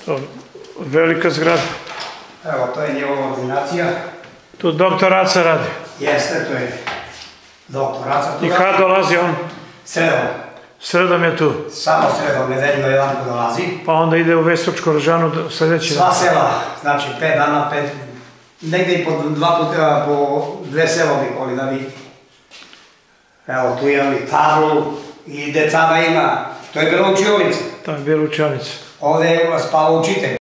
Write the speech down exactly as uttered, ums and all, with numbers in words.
Velika zgrada. Evo, to je njegova ordinacija. Tu doktor Aca radi. Jeste, to je doktor Aca. I kad dolazi on? Sredom. Sredom je tu. Samo sredom, nedeljno jedan ko dolazi. Pa onda ide u Vestočku Rožanu sljedeći dan. Sva sela, znači pet dana, pet, negde i po dva puta, po dve sela obikoli da vidi. Evo, tu imam i tablu, i decana ima, to je bila učionice. To je bila učionica. Ovde je spava učitelj.